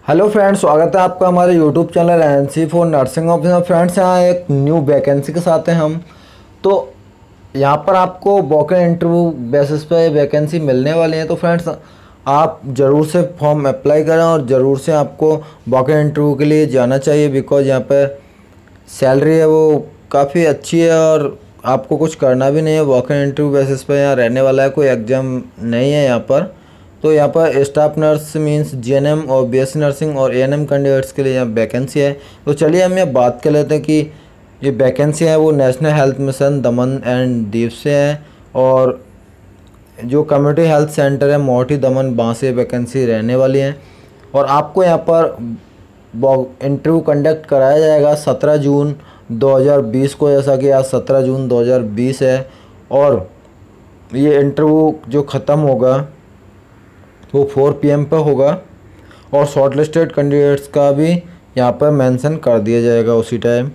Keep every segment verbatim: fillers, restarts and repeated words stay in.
Hello friends, स्वागत है आपका हमारे YouTube channel NC for nursing officer. Friends, यहाँ एक न्यू वैकेंसी के साथ हैं हम। तो यहाँ पर आपको वॉक इन इंटरव्यू बेसिस पे वैकेंसी मिलने वाली है। तो फ्रेंड्स, आप ज़रूर से फॉर्म अप्लाई करें और ज़रूर से आपको वॉक इन इंटरव्यू के लिए जाना चाहिए, बिकॉज यहाँ पर सैलरी है वो काफ़ी अच्छी है और आपको कुछ करना भी नहीं है। वॉक इन इंटरव्यू बेसिस पे यहाँ रहने वाला है, कोई एग्ज़ाम नहीं है यहाँ पर। तो यहाँ पर स्टाफ नर्स मींस जीएनएम और बीएससी नर्सिंग और एएनएम कैंडिडेट्स के लिए यहाँ वैकेंसी है। तो चलिए हम ये बात कर लेते हैं कि ये वैकेंसी है वो national health mission Daman and Diu से है, और जो कम्युनिटी हेल्थ सेंटर है मोहाटी दमन वहाँ से वैकेंसी रहने वाली है। और आपको यहाँ पर इंटरव्यू कंडक्ट कराया जाएगा सत्रह जून दो हज़ार बीस को, जैसा कि आज सत्रह जून दो हज़ार बीस है। और ये इंटरव्यू जो ख़त्म होगा वो फोर पी एम पर होगा, और शॉर्टलिस्टेड कैंडिडेट्स का भी यहाँ पर मेंशन कर दिया जाएगा उसी टाइम।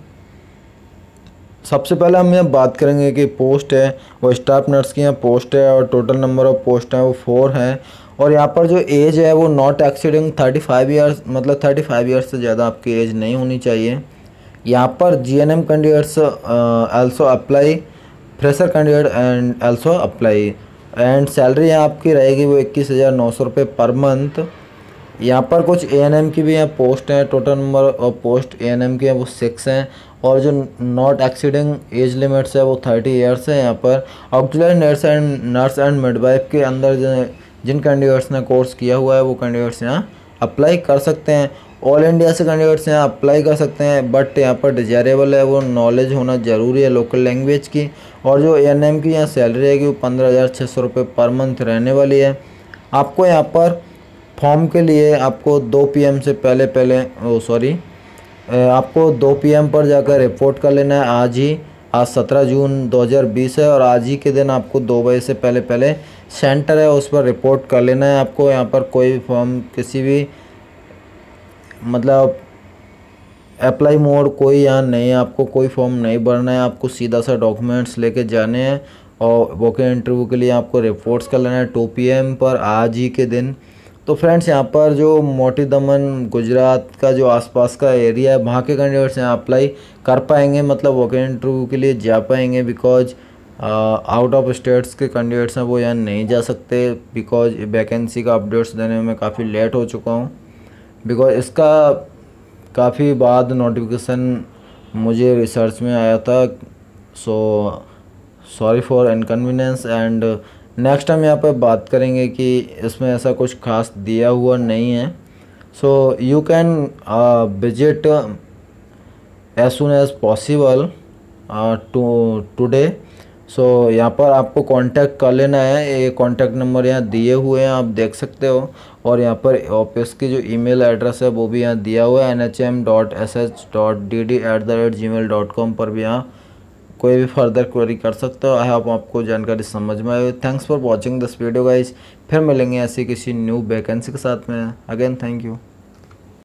सबसे पहले हम यहाँ बात करेंगे कि पोस्ट है वो स्टाफ नर्स की यहाँ पोस्ट है, और टोटल नंबर ऑफ पोस्ट है वो फोर है। और यहाँ पर जो एज है वो not exceeding thirty five years, मतलब थर्टी फाइव ईयर्स से ज़्यादा आपकी एज नहीं होनी चाहिए। यहाँ पर G N M candidates also apply, fresher candidate and also apply. And salary यहाँ आपकी रहेगी वो इक्कीस हज़ार नौ सौ रुपये पर मंथ। यहाँ पर कुछ ए एन एम की भी यहाँ पोस्ट हैं, total number of post A N M के हैं वो सिक्स हैं। और जो नॉट एक्सीडिंग एज लिमिट्स है वो थर्टी ईयर्स है। यहाँ पर auxiliary nurse and nurse and midwife के अंदर जो जिन कैंडिडेट्स ने कोर्स किया हुआ है वो कैंडिडेट्स यहाँ अप्लाई कर सकते हैं। ऑल इंडिया से कैंडिडेट्स यहाँ अप्लाई कर सकते हैं, बट यहाँ पर डिजायरेबल है वो नॉलेज होना ज़रूरी है लोकल लैंग्वेज की। और जो ए एन एम की यहाँ सैलरी है कि वो पंद्रह हज़ार छः सौ रुपये पर मंथ रहने वाली है। आपको यहाँ पर फॉर्म के लिए आपको दो पी एम से पहले पहले ओ सॉरी आपको दो पी एम पर जाकर रिपोर्ट कर लेना है आज ही। आज सत्रह जून दो हज़ार बीस है और आज ही के दिन आपको दो बजे से पहले पहले सेंटर है उस पर रिपोर्ट कर लेना है। आपको यहाँ पर कोई भी फॉर्म किसी भी मतलब अप्लाई मोड कोई यहाँ नहीं है, आपको कोई फॉर्म नहीं भरना है। आपको सीधा सा डॉक्यूमेंट्स लेके जाने हैं और वॉक इन इंटरव्यू के लिए आपको रिपोर्ट्स कर लेना है टू पी एम पर आज ही के दिन। तो फ्रेंड्स, यहाँ पर जो मोटी दमन गुजरात का जो आसपास का एरिया है वहाँ के कैंडिडेट्स यहाँ अप्लाई कर पाएंगे, मतलब वॉक इन इंटरव्यू के लिए जा पाएंगे। बिकॉज आउट ऑफ स्टेट्स के कैंडिडेट्स हैं वो यहाँ नहीं जा सकते, बिकॉज वैकेंसी का अपडेट्स देने में काफ़ी लेट हो चुका हूँ। बिकॉज इसका काफ़ी बाद नोटिफिकेशन मुझे रिसर्च में आया था, so sorry for inconvenience. And next हम यहाँ पर बात करेंगे कि इसमें ऐसा कुछ खास दिया हुआ नहीं है। So you can visit as soon as possible to today. So यहाँ पर आपको कांटेक्ट कर लेना है, ये कांटेक्ट नंबर यहाँ दिए हुए हैं आप देख सकते हो। और यहाँ पर ऑफिस की जो ईमेल एड्रेस है वो भी यहाँ दिया हुआ है, N H M dot S H dot D D at the rate G mail dot com पर भी यहाँ कोई भी फर्दर क्वेरी कर सकते हो। आई होप आपको जानकारी समझ में आई। Thanks for watching this video guys. फिर मिलेंगे ऐसी किसी न्यू वैकेंसी के साथ में। Again thank you.